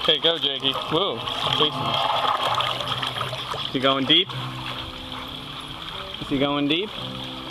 Okay, go, Jakey. Whoa, Jason. Is he going deep? Is he going deep?